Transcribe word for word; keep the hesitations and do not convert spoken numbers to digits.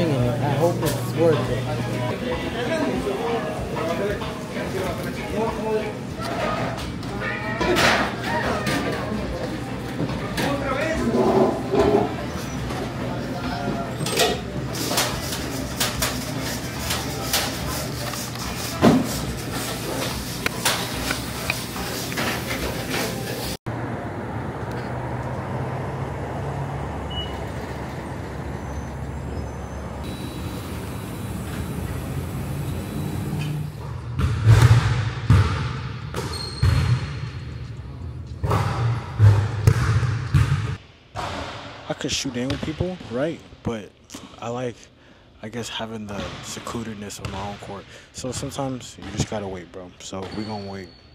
swinging it. I hope it's worth it. I could shoot in with people, right? But I like, I guess, having the secludedness of my own court. So sometimes you just gotta wait, bro. So we gonna wait.